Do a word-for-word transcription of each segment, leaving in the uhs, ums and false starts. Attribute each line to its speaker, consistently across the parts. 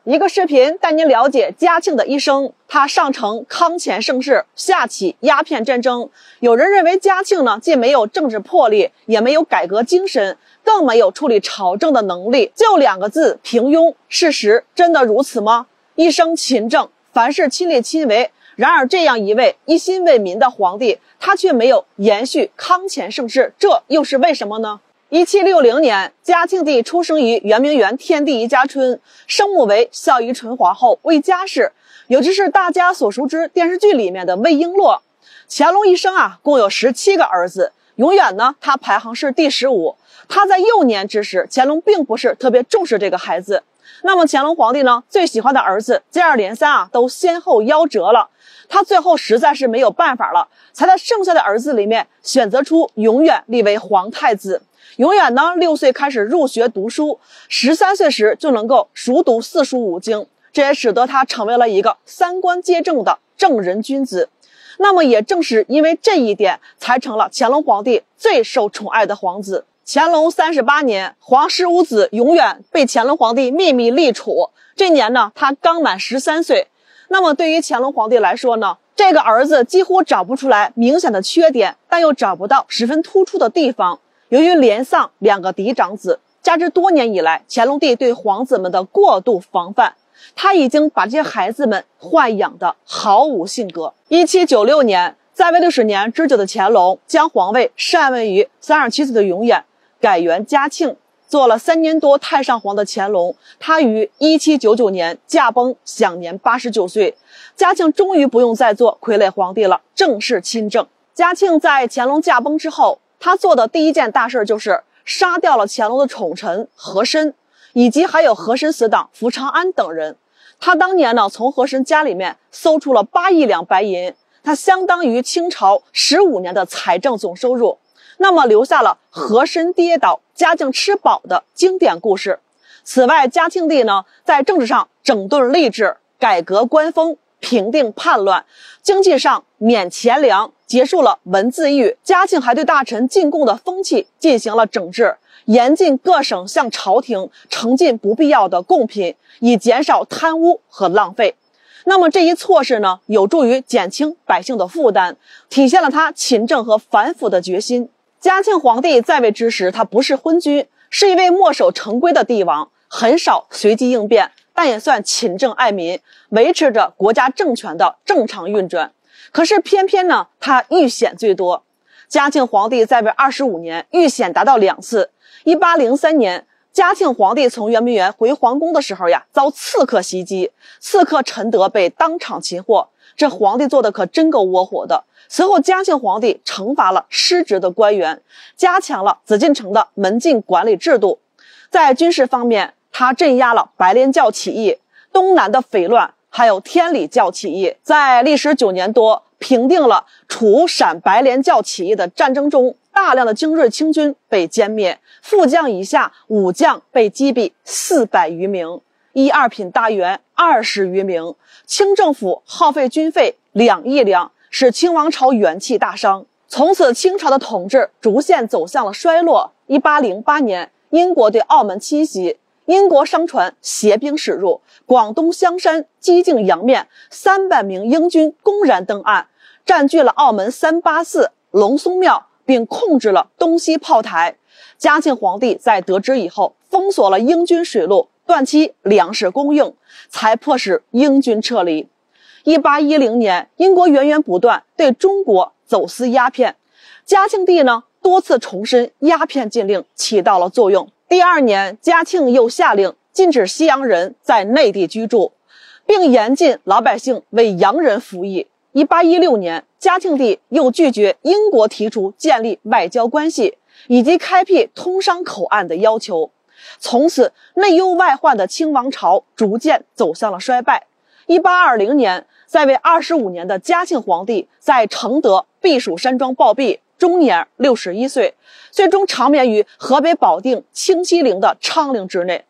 Speaker 1: 一个视频带您了解嘉庆的一生。他上承康乾盛世，下起鸦片战争。有人认为嘉庆呢，既没有政治魄力，也没有改革精神，更没有处理朝政的能力，就两个字：平庸。事实真的如此吗？一生勤政，凡事亲力亲为。然而，这样一位一心为民的皇帝，他却没有延续康乾盛世，这又是为什么呢？一七六零年，嘉庆帝出生于圆明园天地一家春，生母为孝仪纯皇后魏佳氏，也就是大家所熟知电视剧里面的魏璎珞。乾隆一生啊，共有十七个儿子，永远呢，他排行是第十五。他在幼年之时，乾隆并不是特别重视这个孩子。那么乾隆皇帝呢，最喜欢的儿子接二连三啊，都先后夭折了。他最后实在是没有办法了，才在剩下的儿子里面选择出永远立为皇太子。永远呢，六岁开始入学读书，十三岁时就能够熟读四书五经，这也使得他成为了一个三观皆正的正人君子。那么也正是因为这一点，才成了乾隆皇帝最受宠爱的皇子。乾隆三十八年，皇十五子永远被乾隆皇帝秘密立储。这年呢，他刚满十三岁。那么对于乾隆皇帝来说呢，这个儿子几乎找不出来明显的缺点，但又找不到十分突出的地方。由于连丧两个嫡长子，加之多年以来乾隆帝对皇子们的过度防范，他已经把这些孩子们豢养的毫无性格。一七九六年，在位六十年之久的乾隆将皇位禅位于三十七岁的永远，改元嘉庆。做了三年多太上皇的乾隆，他于一七九九年驾崩，享年八十九岁。嘉庆终于不用再做傀儡皇帝了，正式亲政。嘉庆在乾隆驾崩之后，他做的第一件大事就是杀掉了乾隆的宠臣和珅，以及还有和珅死党福长安等人。他当年呢，从和珅家里面搜出了八亿两白银，他相当于清朝十五年的财政总收入。那么留下了和珅跌倒，嘉靖吃饱的经典故事。此外，嘉庆帝呢，在政治上整顿吏治，改革官风，平定叛乱；经济上免钱粮，结束了文字狱。嘉庆还对大臣进贡的风气进行了整治，严禁各省向朝廷呈进不必要的贡品，以减少贪污和浪费。那么这一措施呢，有助于减轻百姓的负担，体现了他勤政和反腐的决心。嘉庆皇帝在位之时，他不是昏君，是一位墨守成规的帝王，很少随机应变，但也算勤政爱民，维持着国家政权的正常运转。可是偏偏呢，他遇险最多。嘉庆皇帝在位二十五年，遇险达到两次。一八零三年，嘉庆皇帝从圆明园回皇宫的时候呀，遭刺客袭击，刺客陈德被当场擒获。这皇帝做的可真够窝火的。随后，嘉庆皇帝惩罚了失职的官员，加强了紫禁城的门禁管理制度。在军事方面，他镇压了白莲教起义、东南的匪乱，还有天理教起义。在历时九年多，平定了楚陕白莲教起义的战争中，大量的精锐清军被歼灭，副将以下武将被击毙四百余名，一二品大员二十余名。清政府耗费军费两亿两，使清王朝元气大伤。从此，清朝的统治逐渐走向了衰落。一八零八年，英国对澳门侵袭，英国商船携兵驶入广东香山，击尽洋面，三百名英军公然登岸，占据了澳门三八寺、龙松庙，并控制了东西炮台。嘉庆皇帝在得知以后，封锁了英军水路，断其粮食供应，才迫使英军撤离。一八一零年，英国源源不断对中国走私鸦片，嘉庆帝呢多次重申鸦片禁令起到了作用。第二年，嘉庆又下令禁止西洋人在内地居住，并严禁老百姓为洋人服役。一八一六年，嘉庆帝又拒绝英国提出建立外交关系以及开辟通商口岸的要求。从此，内忧外患的清王朝逐渐走向了衰败。一八二零年，在位二十五年的嘉庆皇帝在承德避暑山庄暴毙，终年六十一岁，最终长眠于河北保定清西陵的昌陵之内。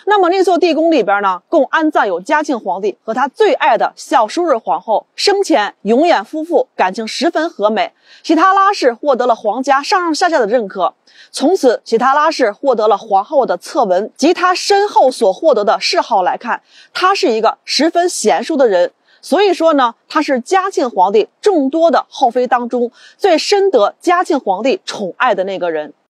Speaker 1: 那么那座地宫里边呢，共安葬有嘉庆皇帝和他最爱的小淑日皇后，生前永远夫妇感情十分和美。喜塔拉氏获得了皇家上上下下的认可，从此喜塔拉氏获得了皇后的册文及她身后所获得的谥号来看，她是一个十分贤淑的人。所以说呢，她是嘉庆皇帝众多的后妃当中最深得嘉庆皇帝宠爱的那个人。